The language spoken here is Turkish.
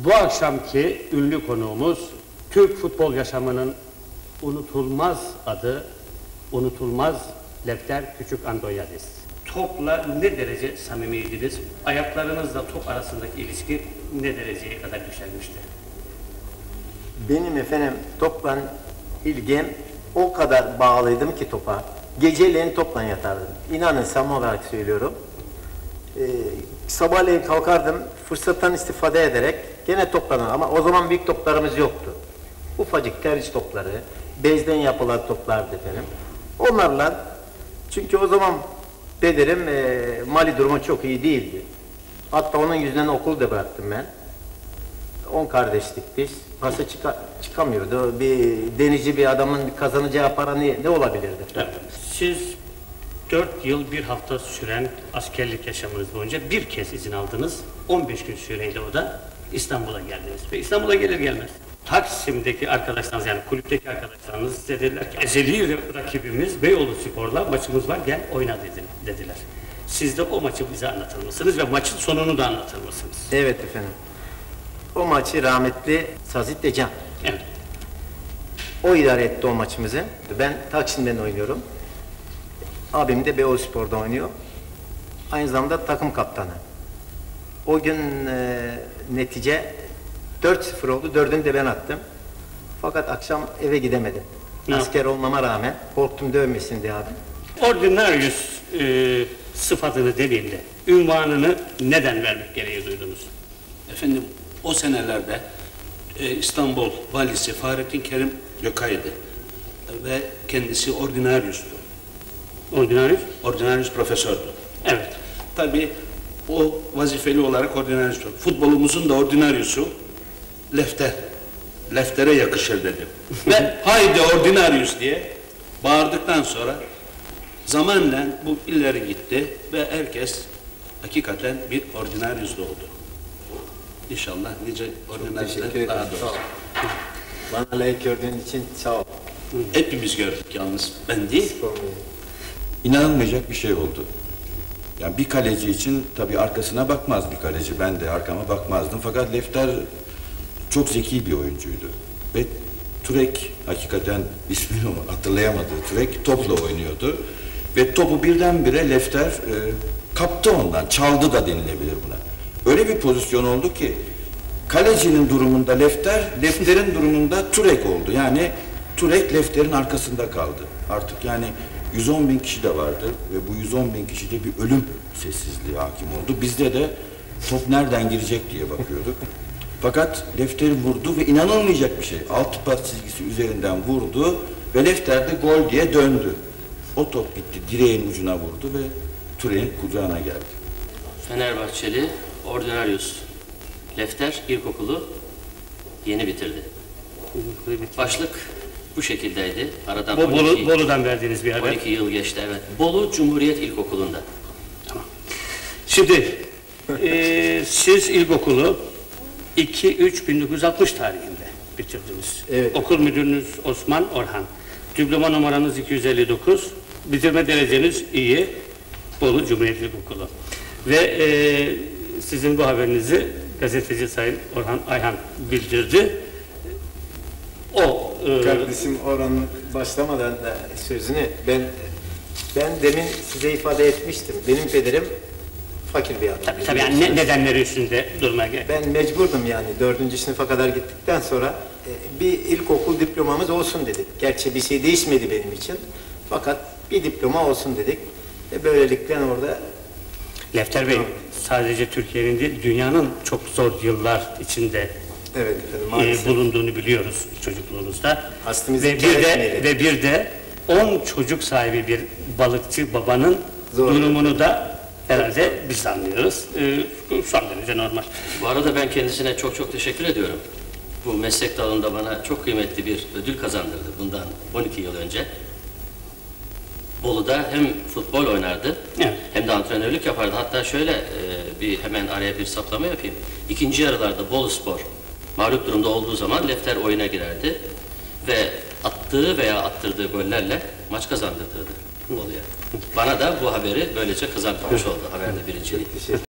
Bu akşamki ünlü konuğumuz Türk futbol yaşamının unutulmaz adı, unutulmaz Lefter Küçük Andoyadis. Topla ne derece samimiydiniz? Ayaklarınızla top arasındaki ilişki ne dereceye kadar yükselmişti? Benim efendim topla ilgim o kadar bağlıydım ki topa. Geceleyin topla yatardım. İnanın samimi olarak söylüyorum. Sabahleyin kalkardım fırsattan istifade ederek gene toplanır ama o zaman büyük toplarımız yoktu. Ufacık tercih topları, bezden yapılan toplardı efendim. Onlarla çünkü o zaman dedim mali durumu çok iyi değildi. Hatta onun yüzünden okulu da bıraktım ben. 10 kardeşlik biz. Pası çıkamıyordu. Bir denizci bir adamın kazanacağı para ne olabilirdi? Evet. Siz 4 yıl 1 hafta süren askerlik yaşamınız boyunca bir kez izin aldınız. 15 gün süreyle o da İstanbul'a geldiniz. Ve İstanbul'a gelir gelmez Taksim'deki arkadaşlarınız, yani kulüpteki arkadaşlarınız size dediler ki ezeli rakibimiz Beyoğlu Spor'la maçımız var, gel oyna dediler. Siz de o maçı bize anlatır mısınız ve maçın sonunu da anlatır mısınız? Evet efendim. O maçı rahmetli Sazit Decan. Evet. O idare etti o maçımızı. Ben Taksim'den oynuyorum. Abim de Beyoğlu Spor'da oynuyor. Aynı zamanda takım kaptanı. O gün netice 4-0 oldu. 4'ünü de ben attım. Fakat akşam eve gidemedim. Asker olmama rağmen korktum dövmesin diye abi. Ordinarius sıfatını dediğimde ünvanını neden vermek gereği duydunuz? Efendim o senelerde İstanbul valisi Fahrettin Kerim Gökay'dı ve kendisi ordinarius'tu. Ordinarius? Ordinarius profesördü. Evet. Tabii o vazifeli olarak ordinarius'tu. Futbolumuzun da ordinarius'u Lefter. Lefter'e yakışır dedim. Ve haydi ordinarius diye bağırdıktan sonra zamanla bu ileri gitti ve herkes hakikaten bir ordinarius doğdu. İnşallah nice ordinarius'lar daha doğru. Bana layık gördüğün için sağ ol. Hepimiz gördük yalnız, ben değil. İnanılmayacak bir şey oldu. Yani bir kaleci için tabii arkasına bakmaz bir kaleci. Ben de arkama bakmazdım. Fakat Lefter çok zeki bir oyuncuydu. Ve Türek, hakikaten ismini hatırlayamadı. Türek topla oynuyordu. Ve topu birdenbire Lefter kaptı ondan. Çaldı da denilebilir buna. Öyle bir pozisyon oldu ki kalecinin durumunda Lefter, Lefter'in durumunda Türek oldu. Yani Türek Lefter'in arkasında kaldı. Artık yani 110 bin kişi de vardı ve bu 110 bin kişide bir ölüm sessizliği hakim oldu. Bizde de top nereden girecek diye bakıyorduk. Fakat Lefter'i vurdu ve inanılmayacak bir şey. Altı pas çizgisi üzerinden vurdu ve Lefter de gol diye döndü. O top gitti, direğin ucuna vurdu ve Türek'in kucağına geldi. Fenerbahçeli Ordinarius Lefter ilkokulu yeni bitirdi. Başlık bu şekildeydi. Aradan Bolu'dan verdiğiniz bir haber. 12 yıl geçti, evet. Bolu Cumhuriyet İlkokulu'nda. Tamam. Şimdi siz ilkokulu 2-3-1960 tarihinde bitirdiniz. Evet. Okul müdürünüz Osman Orhan. Diploma numaranız 259. Bitirme dereceniz iyi. Bolu Cumhuriyet İlkokulu. Ve sizin bu haberinizi gazeteci Sayın Orhan Ayhan bildirdi. Kardeşim Orhan'ın başlamadan da sözünü ben demin size ifade etmiştim. Benim pederim fakir bir adam. Tabii yani nedenleri üstünde durmaya gerek. Ben mecburdum yani 4. sınıfa kadar gittikten sonra bir ilkokul diplomamız olsun dedik. Gerçi bir şey değişmedi benim için. Fakat bir diploma olsun dedik. Böylelikle orada... Lefter Bey, sadece Türkiye'nin değil, dünyanın çok zor yıllar içinde evet efendim, bulunduğunu biliyoruz çocukluğunuzda. Ve bir de 10 çocuk sahibi bir balıkçı babanın durumunu da herhalde biz anlıyoruz. Son derece normal. Bu arada ben kendisine çok teşekkür ediyorum. Bu meslek dalında bana çok kıymetli bir ödül kazandırdı bundan 12 yıl önce. Bolu'da hem futbol oynardı, evet, hem de antrenörlük yapardı. Hatta şöyle hemen araya bir saplama yapayım. İkinci yarılarda Bolu Spor mağlup durumda olduğu zaman Lefter oyuna girerdi ve attığı veya attırdığı gollerle maç kazandırırdı Bolu'ya. Bana da bu haberi böylece kazandırmış oldu, haberde birinciliği.